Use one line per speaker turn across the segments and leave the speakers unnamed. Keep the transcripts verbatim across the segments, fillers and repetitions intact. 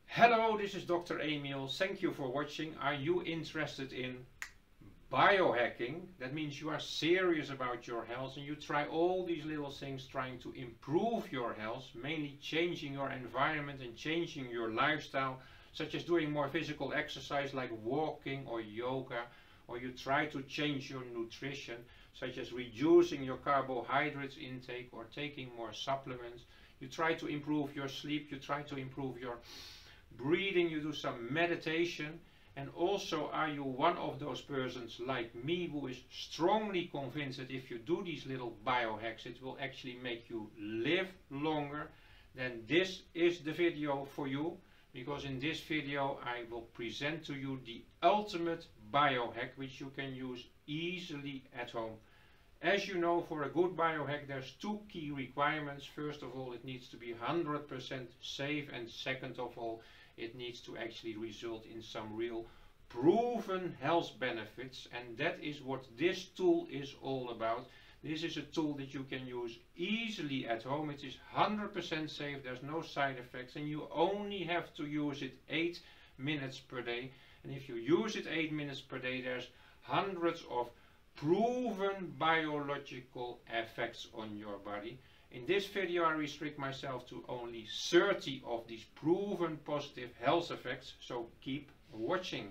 Hello, this is Doctor Emil. Thank you for watching. Are you interested in biohacking? That means you are serious about your health and you try all these little things trying to improve your health, mainly changing your environment and changing your lifestyle, such as doing more physical exercise like walking or yoga, or you try to change your nutrition, such as reducing your carbohydrates intake or taking more supplements. You try to improve your sleep, you try to improve your breathing, you do some meditation. And also, are you one of those persons like me who is strongly convinced that if you do these little biohacks it will actually make you live longer? Then this is the video for you, because in this video I will present to you the ultimate biohack which you can use easily at home. As you know, for a good biohack there's two key requirements. First of all, it needs to be one hundred percent safe, and second of all, it needs to actually result in some real proven health benefits, and that is what this tool is all about. This is a tool that you can use easily at home. It is one hundred percent safe, there's no side effects, and you only have to use it eight minutes per day. And if you use it eight minutes per day, there's hundreds of proven biological effects on your body. In this video I restrict myself to only thirty of these proven positive health effects, so keep watching.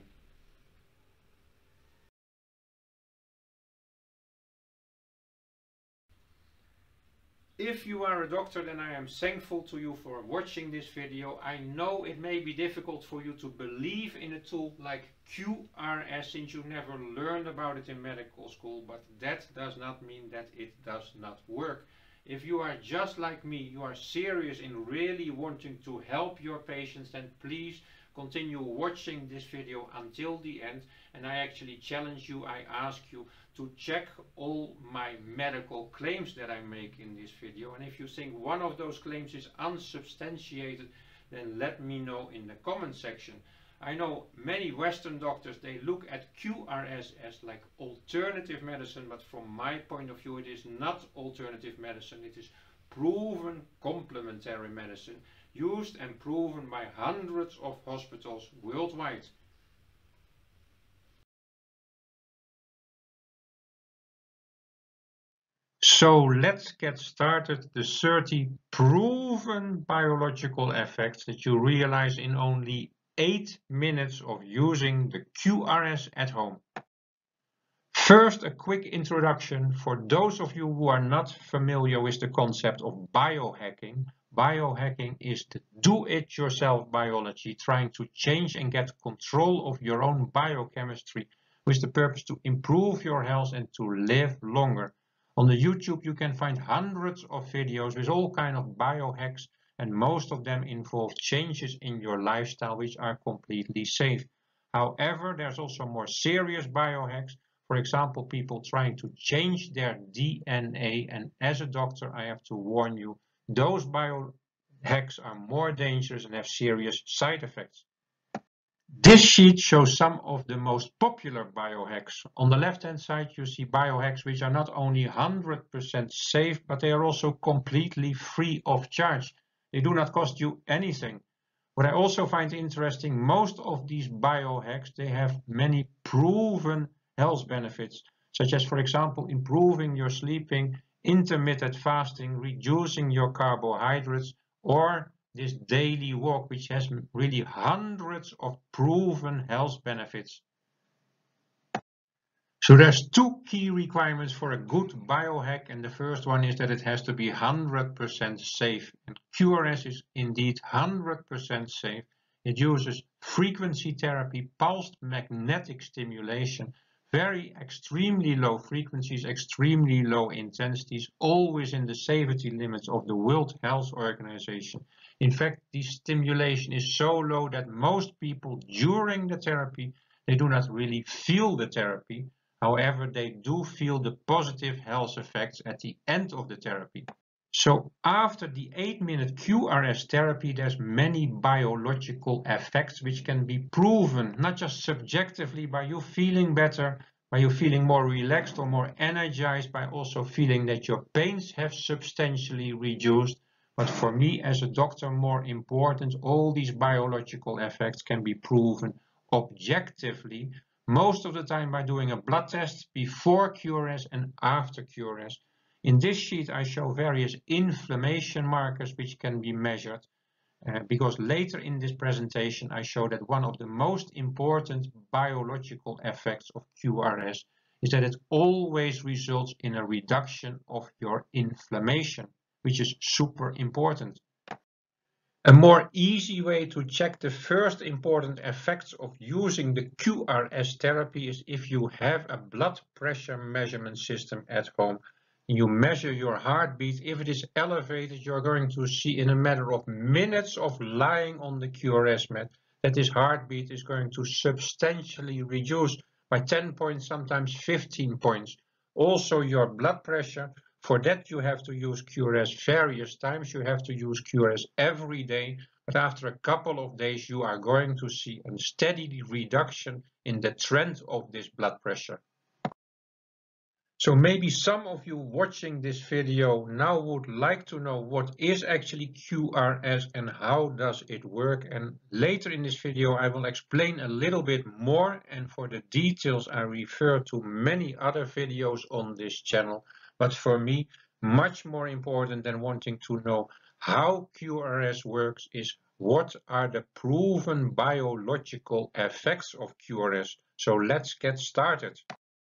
If you are a doctor, then I am thankful to you for watching this video. I know it may be difficult for you to believe in a tool like Q R S since you never learned about it in medical school, but that does not mean that it does not work. If you are just like me, you are serious in really wanting to help your patients, then please continue watching this video until the end. And I actually challenge you, I ask you to check all my medical claims that I make in this video. And if you think one of those claims is unsubstantiated, then let me know in the comment section. I know many Western doctors, they look at Q R S as like alternative medicine, but from my point of view it is not alternative medicine. It is proven complementary medicine, used and proven by hundreds of hospitals worldwide. So let's get started. The thirty proven biological effects that you realize in only eight minutes of using the Q R S at home. First, a quick introduction for those of you who are not familiar with the concept of biohacking. Biohacking is the do-it-yourself biology, trying to change and get control of your own biochemistry with the purpose to improve your health and to live longer. On the YouTube you can find hundreds of videos with all kinds of biohacks, and most of them involve changes in your lifestyle which are completely safe. However, there's also more serious biohacks. For example, people trying to change their D N A, and as a doctor I have to warn you, those biohacks are more dangerous and have serious side effects. This sheet shows some of the most popular biohacks. On the left hand side you see biohacks which are not only one hundred percent safe, but they are also completely free of charge. They do not cost you anything. What I also find interesting, most of these biohacks, they have many proven health benefits, such as, for example, improving your sleeping, intermittent fasting, reducing your carbohydrates, or this daily walk, which has really hundreds of proven health benefits. So there's two key requirements for a good biohack, and the first one is that it has to be one hundred percent safe. And Q R S is indeed one hundred percent safe. It uses frequency therapy, pulsed magnetic stimulation, very extremely low frequencies, extremely low intensities, all within the safety limits of the World Health Organization. In fact, the stimulation is so low that most people during the therapy, they do not really feel the therapy. However, they do feel the positive health effects at the end of the therapy. So after the eight minute Q R S therapy, there's many biological effects which can be proven, not just subjectively by you feeling better, by you feeling more relaxed or more energized, by also feeling that your pains have substantially reduced, But for me as a doctor, more important, all these biological effects can be proven objectively, most of the time by doing a blood test before Q R S and after Q R S. In this sheet I show various inflammation markers which can be measured, uh, because later in this presentation I show that one of the most important biological effects of Q R S is that it always results in a reduction of your inflammation, which is super important. A more easy way to check the first important effects of using the Q R S therapy is if you have a blood pressure measurement system at home. You measure your heartbeat. If it is elevated, you're going to see in a matter of minutes of lying on the Q R S mat that this heartbeat is going to substantially reduce by ten points, sometimes fifteen points. Also your blood pressure. For that you have to use Q R S various times, you have to use Q R S every day, but after a couple of days you are going to see a steady reduction in the trend of this blood pressure. So maybe some of you watching this video now would like to know what is actually Q R S and how does it work, and later in this video I will explain a little bit more, and for the details I refer to many other videos on this channel. But for me, much more important than wanting to know how Q R S works is what are the proven biological effects of Q R S. So let's get started.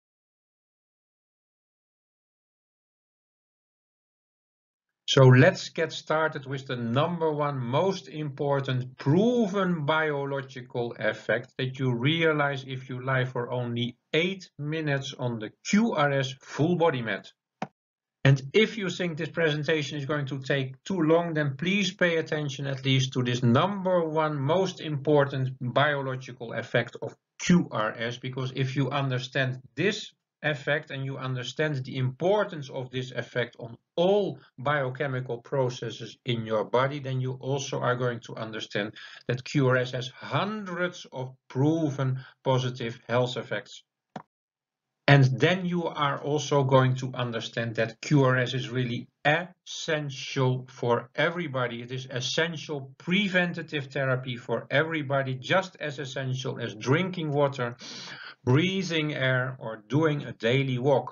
So let's get started with the number one most important proven biological effect that you realize if you lie for only eight minutes on the Q R S full body mat. And if you think this presentation is going to take too long, then please pay attention at least to this number one most important biological effect of Q R S, because if you understand this effect and you understand the importance of this effect on all biochemical processes in your body, then you also are going to understand that Q R S has hundreds of proven positive health effects. And then you are also going to understand that Q R S is really essential for everybody. It is essential preventative therapy for everybody, just as essential as drinking water, breathing air, or doing a daily walk.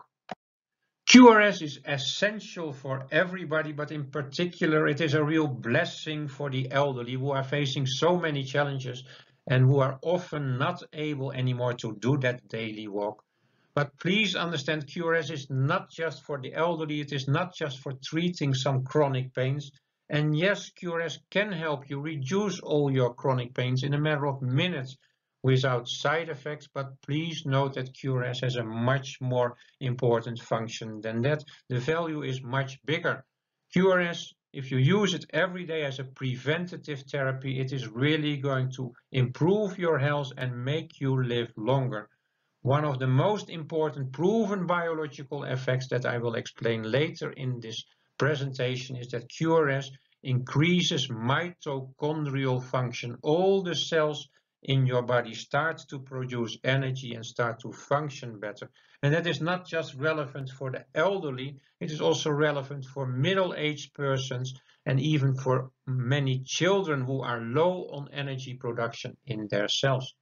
Q R S is essential for everybody, but in particular it is a real blessing for the elderly who are facing so many challenges and who are often not able anymore to do that daily walk. But please understand, Q R S is not just for the elderly, it is not just for treating some chronic pains. And yes, Q R S can help you reduce all your chronic pains in a matter of minutes without side effects, but please note that Q R S has a much more important function than that. The value is much bigger. Q R S, if you use it every day as a preventative therapy, it is really going to improve your health and make you live longer. One of the most important proven biological effects that I will explain later in this presentation is that Q R S increases mitochondrial function. All the cells in your body start to produce energy and start to function better. And that is not just relevant for the elderly, it is also relevant for middle-aged persons and even for many children who are low on energy production in their cells.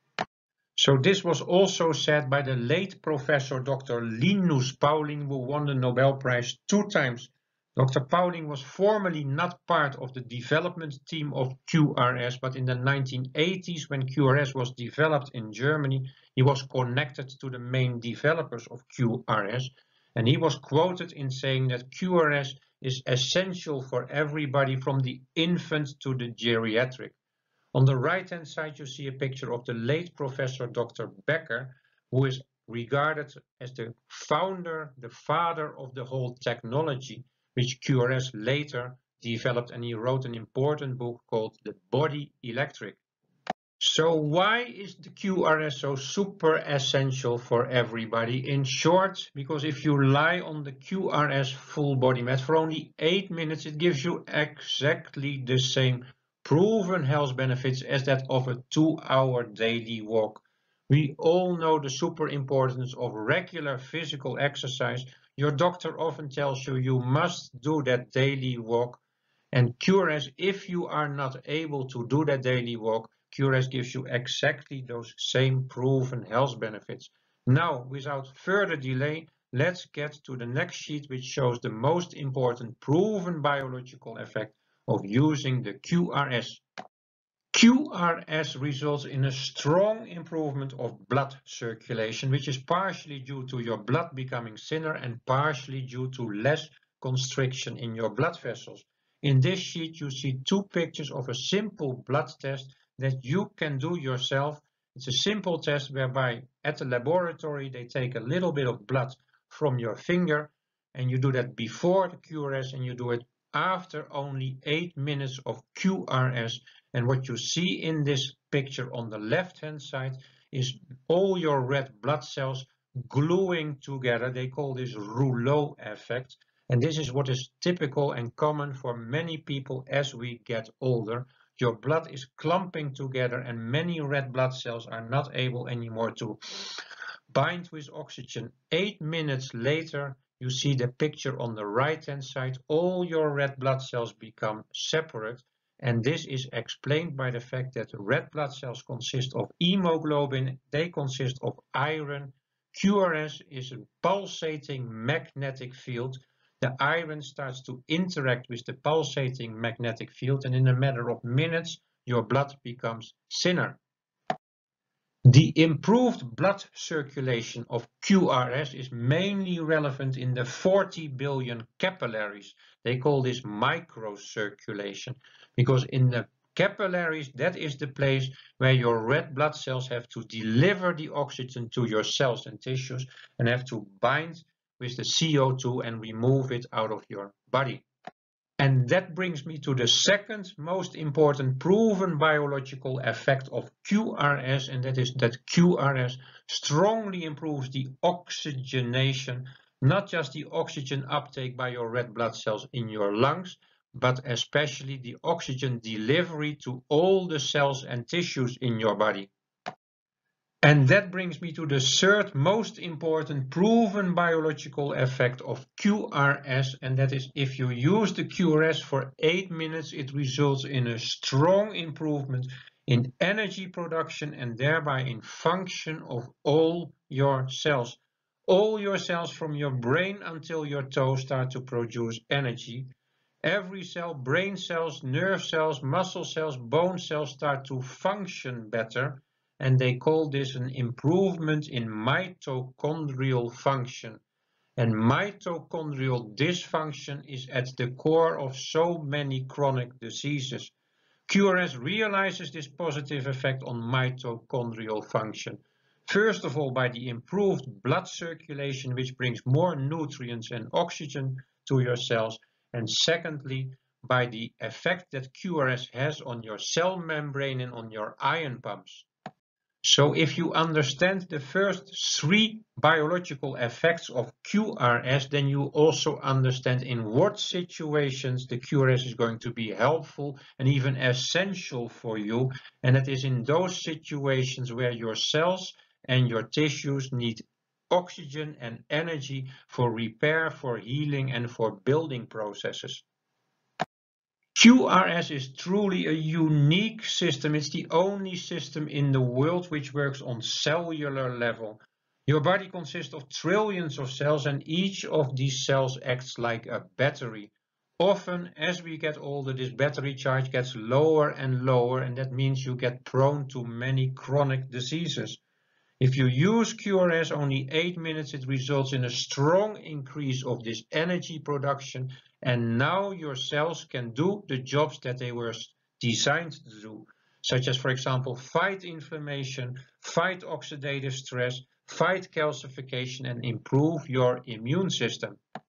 So this was also said by the late Professor Doctor Linus Pauling, who won the Nobel Prize two times. Doctor Pauling was formerly not part of the development team of Q R S, but in the nineteen eighties, when Q R S was developed in Germany, he was connected to the main developers of Q R S, and he was quoted in saying that Q R S is essential for everybody from the infant to the geriatric. On the right-hand side, you see a picture of the late Professor Doctor Becker, who is regarded as the founder, the father of the whole technology, which Q R S later developed, and he wrote an important book called The Body Electric. So why is the Q R S so super essential for everybody? In short, because if you lie on the Q R S full body mat for only eight minutes, it gives you exactly the same proven health benefits as that of a two-hour daily walk. We all know the super importance of regular physical exercise. Your doctor often tells you you must do that daily walk. And Q R S, if you are not able to do that daily walk, Q R S gives you exactly those same proven health benefits. Now, without further delay, let's get to the next sheet, which shows the most important proven biological effect of using the Q R S. Q R S results in a strong improvement of blood circulation, which is partially due to your blood becoming thinner and partially due to less constriction in your blood vessels. In this sheet, you see two pictures of a simple blood test that you can do yourself. It's a simple test whereby at the laboratory they take a little bit of blood from your finger, and you do that before the Q R S and you do it after only eight minutes of Q R S. And what you see in this picture on the left hand side is all your red blood cells gluing together. They call this rouleau effect. And this is what is typical and common for many people as we get older. Your blood is clumping together and many red blood cells are not able anymore to bind with oxygen. Eight minutes later, you see the picture on the right hand side. All your red blood cells become separate. And this is explained by the fact that red blood cells consist of hemoglobin, they consist of iron. Q R S is a pulsating magnetic field. The iron starts to interact with the pulsating magnetic field, and in a matter of minutes, your blood becomes thinner. The improved blood circulation of Q R S is mainly relevant in the forty billion capillaries. They call this microcirculation, because in the capillaries, that is the place where your red blood cells have to deliver the oxygen to your cells and tissues and have to bind with the C O two and remove it out of your body. And that brings me to the second most important proven biological effect of Q R S, and that is that Q R S strongly improves the oxygenation, not just the oxygen uptake by your red blood cells in your lungs, but especially the oxygen delivery to all the cells and tissues in your body. And that brings me to the third most important proven biological effect of Q R S, and that is if you use the Q R S for eight minutes, it results in a strong improvement in energy production and thereby in function of all your cells. All your cells from your brain until your toes start to produce energy. Every cell, brain cells, nerve cells, muscle cells, bone cells start to function better. And they call this an improvement in mitochondrial function. And mitochondrial dysfunction is at the core of so many chronic diseases. Q R S realizes this positive effect on mitochondrial function. First of all, by the improved blood circulation, which brings more nutrients and oxygen to your cells. And secondly, by the effect that Q R S has on your cell membrane and on your ion pumps. So if you understand the first three biological effects of Q R S, then you also understand in what situations the Q R S is going to be helpful and even essential for you. And it is in those situations where your cells and your tissues need oxygen and energy for repair, for healing, and for building processes. Q R S is truly a unique system. It's the only system in the world which works on cellular level. Your body consists of trillions of cells, and each of these cells acts like a battery. Often, as we get older, this battery charge gets lower and lower, and that means you get prone to many chronic diseases. If you use Q R S only eight minutes, it results in a strong increase of this energy production, and now your cells can do the jobs that they were designed to do, such as, for example, fight inflammation, fight oxidative stress, fight calcification, and improve your immune system.